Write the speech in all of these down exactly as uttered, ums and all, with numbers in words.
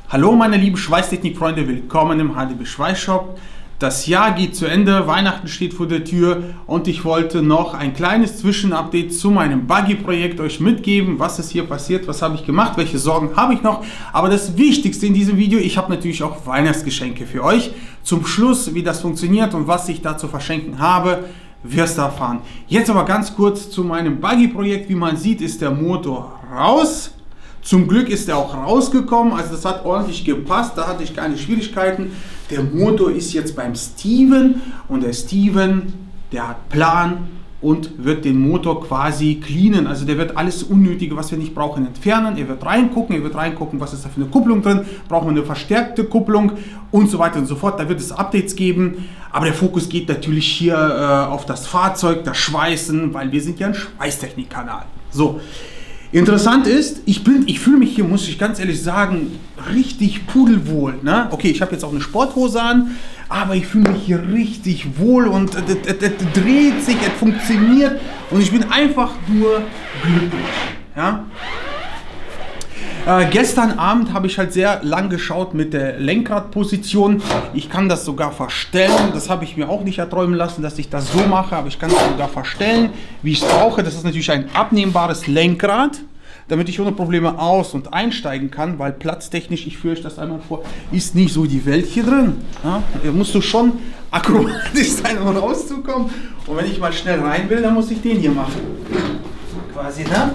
Hallo meine lieben Schweißtechnik-Freunde, willkommen im H D B Schweißshop. Das Jahr geht zu Ende, Weihnachten steht vor der Tür und ich wollte noch ein kleines Zwischenupdate zu meinem Buggy-Projekt euch mitgeben. Was ist hier passiert, was habe ich gemacht, welche Sorgen habe ich noch. Aber das Wichtigste in diesem Video, ich habe natürlich auch Weihnachtsgeschenke für euch. Zum Schluss, wie das funktioniert und was ich da zu verschenken habe, wirst du erfahren. Jetzt aber ganz kurz zu meinem Buggy-Projekt. Wie man sieht, ist der Motor raus. Zum Glück ist er auch rausgekommen, also das hat ordentlich gepasst, da hatte ich keine Schwierigkeiten. Der Motor ist jetzt beim Steven und der Steven, der hat Plan und wird den Motor quasi cleanen. Also der wird alles Unnötige, was wir nicht brauchen, entfernen. Er wird reingucken, er wird reingucken, was ist da für eine Kupplung drin, brauchen wir eine verstärkte Kupplung und so weiter und so fort. Da wird es Updates geben, aber der Fokus geht natürlich hier äh, auf das Fahrzeug, das Schweißen, weil wir sind ja ein Schweißtechnik-Kanal. So. Interessant ist, ich, bin, ich fühle mich hier, muss ich ganz ehrlich sagen, richtig pudelwohl. Ne? Okay, ich habe jetzt auch eine Sporthose an, aber ich fühle mich hier richtig wohl und es dreht sich, es funktioniert und ich bin einfach nur glücklich. Ja? Äh, gestern Abend habe ich halt sehr lang geschaut mit der Lenkradposition. Ich kann das sogar verstellen. Das habe ich mir auch nicht erträumen lassen, dass ich das so mache. Aber ich kann es sogar verstellen, wie ich es brauche. Das ist natürlich ein abnehmbares Lenkrad, damit ich ohne Probleme aus- und einsteigen kann. Weil platztechnisch, ich führe euch das einmal vor, ist nicht so die Welt hier drin. Ja? Da musst du schon akrobatisch sein, um rauszukommen. Und wenn ich mal schnell rein will, dann muss ich den hier machen. Quasi, ne?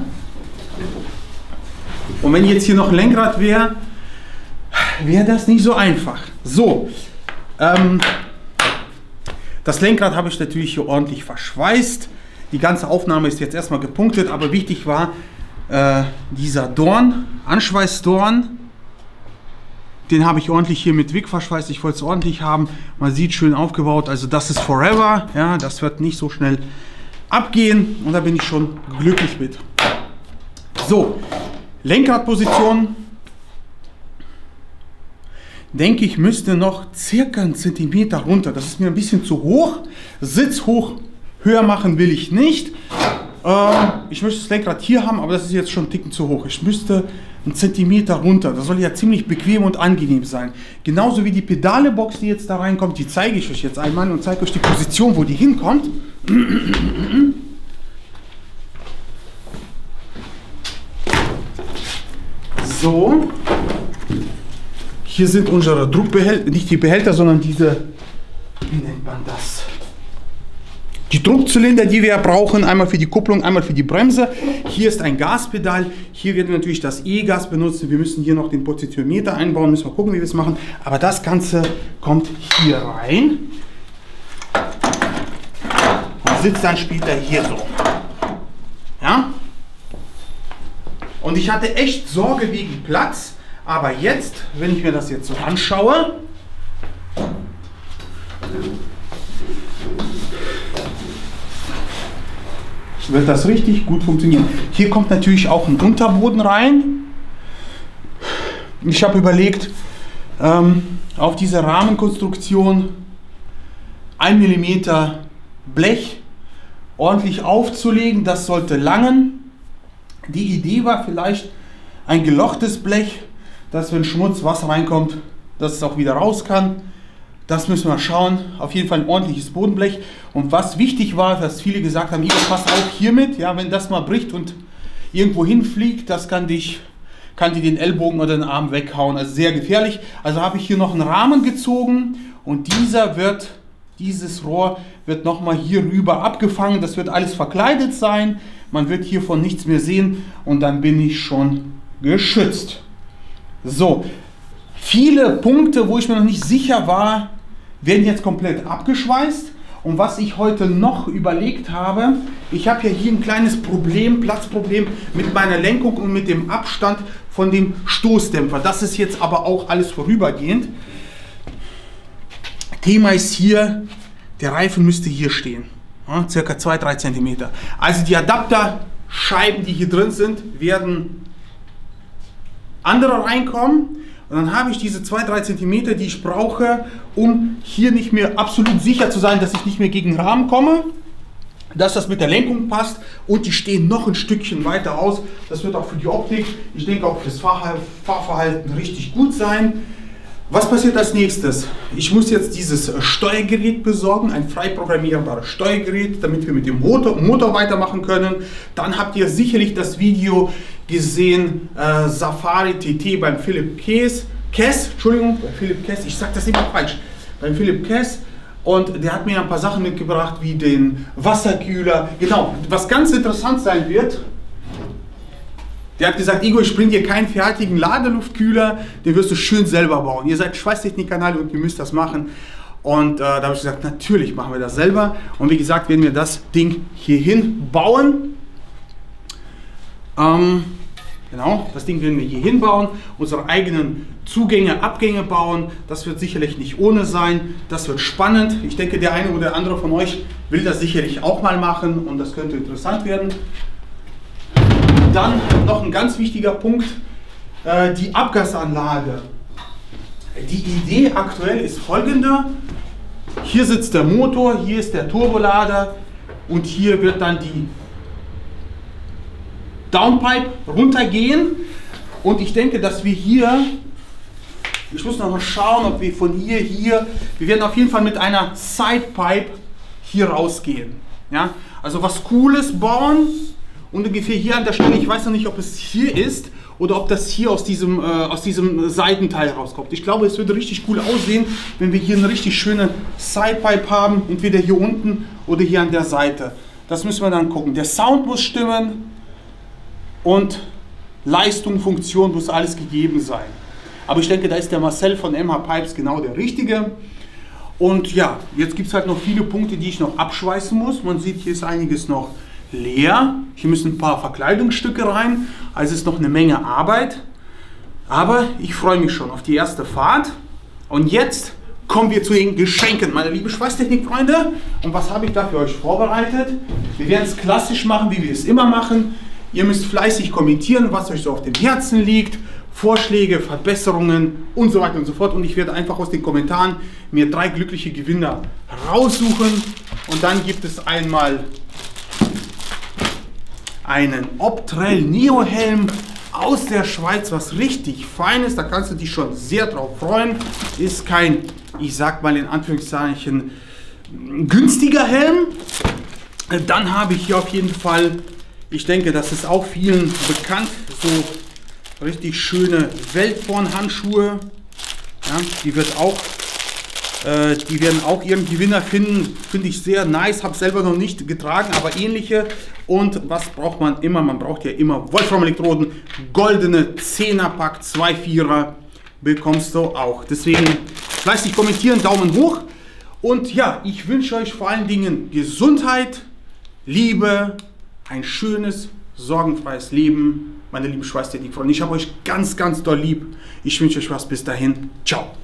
Und wenn jetzt hier noch ein Lenkrad wäre, wäre das nicht so einfach. So, ähm, das Lenkrad habe ich natürlich hier ordentlich verschweißt. Die ganze Aufnahme ist jetzt erstmal gepunktet, aber wichtig war äh, dieser Dorn, Anschweißdorn. Den habe ich ordentlich hier mit Wick verschweißt. Ich wollte es ordentlich haben. Man sieht, schön aufgebaut. Also das ist forever. Ja, das wird nicht so schnell abgehen und da bin ich schon glücklich mit. So. Lenkradposition, denke ich, müsste noch circa einen Zentimeter runter. Das ist mir ein bisschen zu hoch. Sitz hoch, höher machen will ich nicht. Ähm, ich möchte das Lenkrad hier haben, aber das ist jetzt schon einen Ticken zu hoch. Ich müsste einen Zentimeter runter. Das soll ja ziemlich bequem und angenehm sein. Genauso wie die Pedalebox, die jetzt da reinkommt, die zeige ich euch jetzt einmal und zeige euch die Position, wo die hinkommt. So, hier sind unsere Druckbehälter, nicht die Behälter, sondern diese, wie nennt man das? Die Druckzylinder, die wir brauchen, einmal für die Kupplung, einmal für die Bremse. Hier ist ein Gaspedal, hier werden wir natürlich das E-Gas benutzen. Wir müssen hier noch den Potentiometer einbauen, müssen wir gucken, wie wir es machen. Aber das Ganze kommt hier rein und sitzt dann später hier so. Ja? Und ich hatte echt Sorge wegen Platz, aber jetzt, wenn ich mir das jetzt so anschaue, wird das richtig gut funktionieren. Hier kommt natürlich auch ein Unterboden rein. Ich habe überlegt, ähm, auf diese Rahmenkonstruktion ein Millimeter Blech ordentlich aufzulegen. Das sollte langen. Die Idee war vielleicht ein gelochtes Blech, dass wenn Schmutz, Wasser reinkommt, dass es auch wieder raus kann. Das müssen wir schauen. Auf jeden Fall ein ordentliches Bodenblech. Und was wichtig war, dass viele gesagt haben, Igor, pass auf hiermit, ja, wenn das mal bricht und irgendwo hinfliegt, das kann dich, kann dir den Ellbogen oder den Arm weghauen. Also sehr gefährlich. Also habe ich hier noch einen Rahmen gezogen und dieser wird, dieses Rohr wird nochmal hier rüber abgefangen. Das wird alles verkleidet sein. Man wird hiervon nichts mehr sehen und dann bin ich schon geschützt. So, viele Punkte, wo ich mir noch nicht sicher war, werden jetzt komplett abgeschweißt. Und was ich heute noch überlegt habe, ich habe ja hier ein kleines Problem, Platzproblem mit meiner Lenkung und mit dem Abstand von dem Stoßdämpfer. Das ist jetzt aber auch alles vorübergehend. Thema ist hier, der Reifen müsste hier stehen. Ja, circa zwei bis drei Zentimeter. Also die Adapterscheiben, die hier drin sind, werden andere reinkommen. Und dann habe ich diese zwei bis drei Zentimeter, die ich brauche, um hier nicht mehr absolut sicher zu sein, dass ich nicht mehr gegen den Rahmen komme. dass das mit der Lenkung passt und die stehen noch ein Stückchen weiter aus. Das wird auch für die Optik, ich denke auch für das Fahrverhalten richtig gut sein. Was passiert als nächstes? Ich muss jetzt dieses Steuergerät besorgen, ein frei programmierbares Steuergerät, damit wir mit dem Motor, Motor weitermachen können. Dann habt ihr sicherlich das Video gesehen, äh, Safari T T beim Philipp Kess, Kess, Entschuldigung, bei Philipp Kess, ich sage das immer falsch, beim Philipp Kess. Und der hat mir ein paar Sachen mitgebracht, wie den Wasserkühler. Genau, was ganz interessant sein wird, der hat gesagt, Igor, ich bringe dir keinen fertigen Ladeluftkühler, den wirst du schön selber bauen. Ihr seid Schweißtechnik-Kanal und ihr müsst das machen. Und äh, da habe ich gesagt, natürlich machen wir das selber. Und wie gesagt, werden wir das Ding hierhin bauen. Ähm, genau, das Ding werden wir hier hinbauen, unsere eigenen Zugänge, Abgänge bauen. Das wird sicherlich nicht ohne sein. Das wird spannend. Ich denke, der eine oder andere von euch will das sicherlich auch mal machen und das könnte interessant werden. Dann noch ein ganz wichtiger Punkt, äh, die Abgasanlage. Die Idee aktuell ist folgende. Hier sitzt der Motor, hier ist der Turbolader und hier wird dann die Downpipe runtergehen. Und ich denke, dass wir hier, ich muss noch mal schauen, ob wir von hier, hier, wir werden auf jeden Fall mit einer Sidepipe hier rausgehen. Ja? Also was Cooles bauen. Und ungefähr hier an der Stelle, ich weiß noch nicht, ob es hier ist oder ob das hier aus diesem, äh, aus diesem Seitenteil rauskommt. Ich glaube, es würde richtig cool aussehen, wenn wir hier eine richtig schöne Sidepipe haben, entweder hier unten oder hier an der Seite. Das müssen wir dann gucken. Der Sound muss stimmen und Leistung, Funktion muss alles gegeben sein. Aber ich denke, da ist der Marcel von M H Pipes genau der Richtige. Und ja, jetzt gibt es halt noch viele Punkte, die ich noch abschweißen muss. Man sieht, hier ist einiges noch leer. Hier müssen ein paar Verkleidungsstücke rein. Also ist noch eine Menge Arbeit. Aber ich freue mich schon auf die erste Fahrt. Und jetzt kommen wir zu den Geschenken, meine lieben Schweißtechnik-Freunde. Und was habe ich da für euch vorbereitet? Wir werden es klassisch machen, wie wir es immer machen. Ihr müsst fleißig kommentieren, was euch so auf dem Herzen liegt. Vorschläge, Verbesserungen und so weiter und so fort. Und ich werde einfach aus den Kommentaren mir drei glückliche Gewinner raussuchen. Und dann gibt es einmal einen Optrel Neo Helm aus der Schweiz, was richtig fein ist. Da kannst du dich schon sehr drauf freuen. Ist kein, ich sag mal in Anführungszeichen, günstiger Helm. Dann habe ich hier auf jeden Fall, ich denke, das ist auch vielen bekannt, so richtig schöne Weltborn-Handschuhe. Ja, die wird auch äh, die werden auch ihren Gewinner finden. Finde ich sehr nice. Habe selber noch nicht getragen, aber ähnliche. Und was braucht man immer? Man braucht ja immer Wolfram-Elektroden. Goldene Zehner-Pack, zwei Vierer bekommst du auch. Deswegen fleißig kommentieren, Daumen hoch. Und ja, ich wünsche euch vor allen Dingen Gesundheit, Liebe, ein schönes, sorgenfreies Leben. Meine lieben Schweißtechnik-Freunde, ich habe euch ganz, ganz doll lieb. Ich wünsche euch was. Bis dahin. Ciao.